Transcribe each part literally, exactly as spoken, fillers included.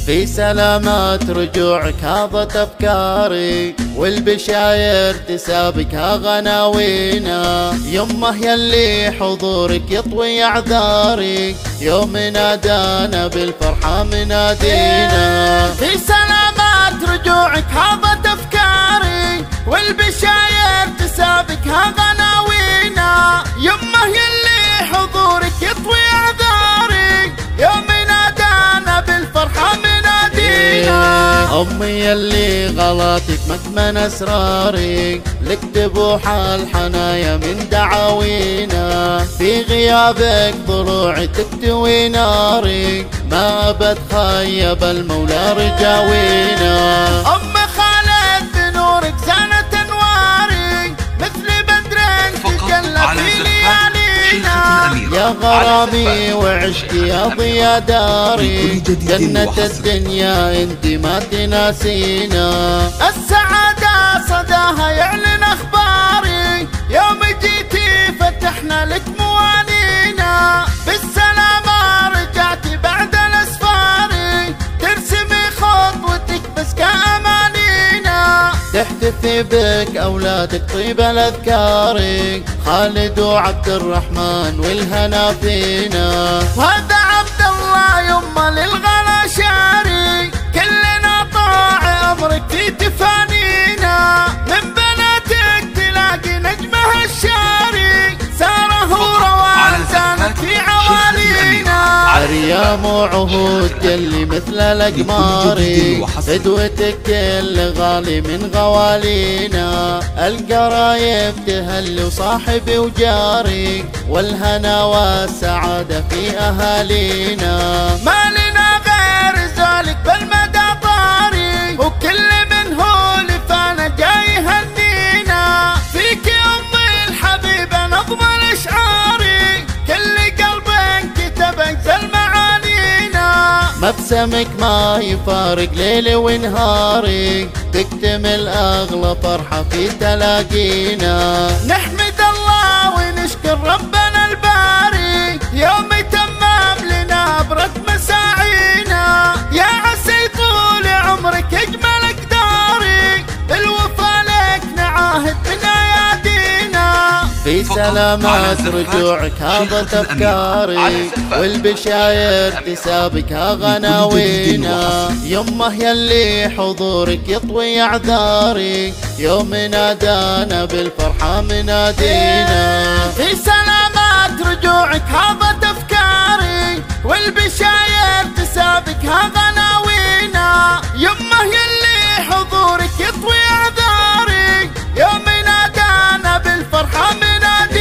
في سلامات رجوعك هاضت أفكاري، والبشاير تسابق ها غناوينا. يمه يلي حضورك يطوي أعذاري، يوم نادانا بالفرحة منادينا. في سلامات رجوعك هاضت أفكاري، والبشاير تسابق ها غناوينا. يمه يلي حضورك يطوي أعذاري، يوم نادانا بالفرحة منادينا. أمي يلي غلطك مكمن أسراري، لك تبوح الحنايا من دعاوينا. في غيابك ضلوعي تكتوي ناري، ما بتخيب المولى رجاوينا. أم خالد بنورك زانت أنواري، مثل بدر تجلى في ليالينا. يا غرامي وعشقي يا ضيا داري، جنة الدنيا انت ما تناسينا. السعادة صداها يعلن أخباري، يوم جيتي فتحنا لك موانينا. بالسلامة رجعتي بعد الأسفاري، ترسمي خطوتك بس كأمانينا. تحتفي بك أولادك طيب الأذكار، خالد وعبد الرحمن والهنا فينا. وهذا عبد الله يمه للغلا شاري، كلنا طاع أمرك في تفانينا. من بناتك تلاقي نجمها الشاري، ساره وروان زانت في عوالينا. أريام وعهود يلي مثل الأقمار، فدوتك كل غالي من غوالينا. القرايب تهل وصاحبي وجاري، والهنا والسعادة في أهالينا. ما لنا غير زولك بالمدى طاري، وكل من هو لفانا جاي يهنينا. فيك يا أمي الحبيبة نظم الأشعاري، كل قلب كتب انزل معانينا. مبسمك ما يفارق ليلي ونهاري، تكتمل أغلى فرحة في تلاقينا. نحمد الله ونشكر ربنا الباري، يوم تمام لنا أبرك مساعينا. يا عسى طول عمرك أجمل أقداري، بالوفا لك نعاهد من أيادينا. في سلامات رجوعك هاضت أفكاري، والبشاير تسابق ها غناوينا. يمه يلي حضورك يطوي أعذاري، يوم نادانا بالفرحة منادينا. في سلامات رجوعك هاضت أفكاري، والبشاير تسابق ها غناوينا. يمه يلي حضورك يطوي أعذاري، يوم نادانا بالفرحة منادينا.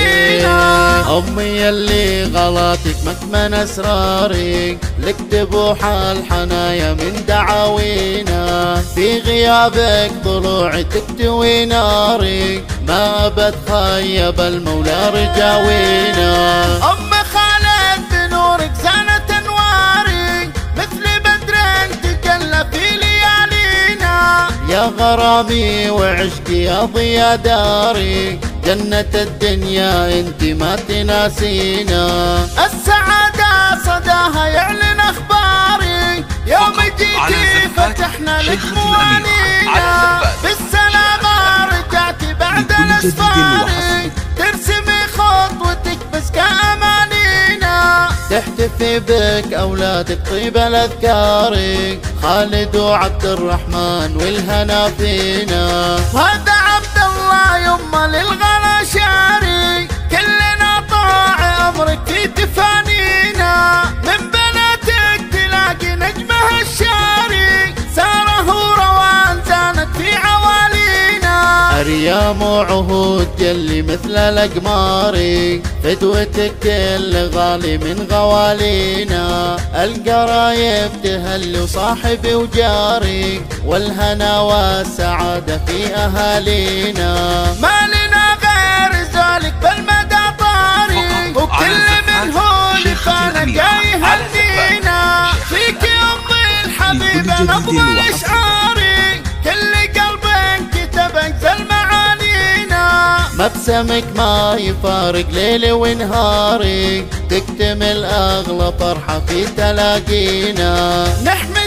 أمي يلي غلطك مكمن أسراري، لك تبوح الحنايا من دعاوينا. في غيابك ضلوعي تكتوي ناري، ما بتخيب المولى رجاوينا. أم خالد بنورك زانت أنواري، مثل بدر تجلى في ليالينا. يا غرامي وعشقي يا ضيا داري، جنة الدنيا انت ما تناسينا. السعادة صداها يعلن أخباري، يوم جيتي فتحنا لك موانينا. بالسلامة رجعتي بعد الأسفاري، ترسمي خطوتك بس كأمانينا. تحتفي بك أولادك طيب الأذكار، خالد وعبد الرحمن والهنا فينا. وهذا عبد الله يمه للغلا شاري، كلنا طاع أمرك في تفانينا. من بناتك تلاقي نجمها الشاري، ساره وروان زانت في عوالينا. أريام وعهود يلي مثل الأقمار، فدوتك كل غالي من غوالينا. القرايب تهل وصاحبي وجاري، والهنا والسعادة في أهالينا. ما لنا غير زولك بالمدى طاري، وكل من هو لفانا جاي يهنينا. فيك يا أمي الحبيبة نظم الأشعاري، كل قلب كتب انزل معانينا. مبسمك ما يفارق ليلي ونهاري، تكتمل أغلى فرحة في تلاقينا. نحمد